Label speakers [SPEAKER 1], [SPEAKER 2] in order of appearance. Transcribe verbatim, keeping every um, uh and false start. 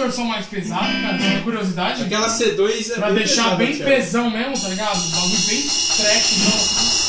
[SPEAKER 1] distorção mais pesada, cara, só de curiosidade.
[SPEAKER 2] Aquela C dois é
[SPEAKER 1] Pra
[SPEAKER 2] bem
[SPEAKER 1] deixar
[SPEAKER 2] pesada,
[SPEAKER 1] bem
[SPEAKER 2] Thiago.
[SPEAKER 1] pesão mesmo, tá ligado? Um bagulho bem trash, não, assim.